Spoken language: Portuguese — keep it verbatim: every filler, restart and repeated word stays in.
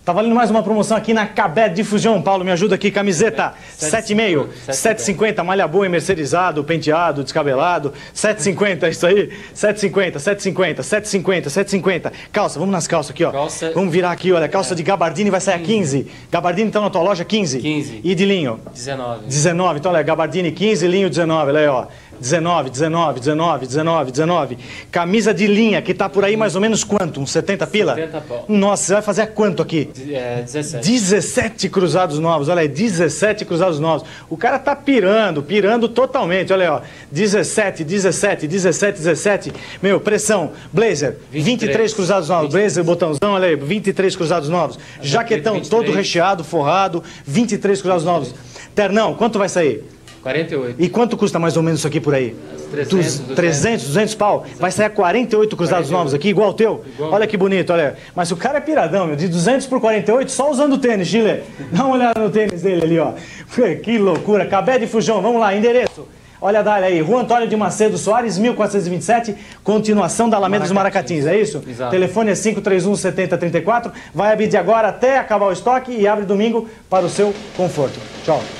Tá valendo mais uma promoção aqui na Cabé Difusão. Paulo, me ajuda aqui. Camiseta sete e meio, sete e cinquenta, malha boa e mercerizado, penteado, descabelado. sete e cinquenta, é isso aí? sete e cinquenta, sete e cinquenta, sete e cinquenta, sete e cinquenta. Calça, vamos nas calças aqui, ó. Calça... Vamos virar aqui, olha. Calça é. de gabardine vai sair a quinze. Gabardine então na tua loja quinze. quinze. E de linho? dezenove. dezenove. Então, olha, gabardine quinze, linho dezenove. Olha aí, ó. dezenove, dezenove, dezenove, dezenove, dezenove. Camisa de linha, que tá por aí mais ou menos quanto? Uns setenta pila? setenta pau. Nossa, você vai fazer a quanto aqui? É, dezessete. dezessete cruzados novos, olha aí, dezessete cruzados novos. O cara tá pirando, pirando totalmente, olha aí, ó. dezessete, dezessete, dezessete, dezessete. Meu, pressão. Blazer, vinte e três, vinte e três cruzados novos. vinte e três. Blazer, botãozão, olha aí, vinte e três cruzados novos. A Jaquetão vinte e três. Todo recheado, forrado, vinte e três cruzados novos. Ternão, quanto vai sair? quarenta e oito. E quanto custa mais ou menos isso aqui por aí? trezentos, trezentos, duzentos pau? Vai sair a quarenta e oito cruzados quarenta e oito. Novos aqui, igual o teu? Igual. Olha que bonito, olha. Mas o cara é piradão, meu. De duzentos por quarenta e oito, só usando o tênis, Chile. Dá uma olhada no tênis dele ali, ó. Que loucura. Cabé Difusão, vamos lá, endereço. Olha a Dália aí, Rua Antônio de Macedo Soares, mil quatrocentos e vinte e sete, continuação da Alameda dos Maracatins, é isso? Exato. Telefone é cinco três um, sete zero três quatro. Vai abrir de agora até acabar o estoque e abre domingo para o seu conforto. Tchau.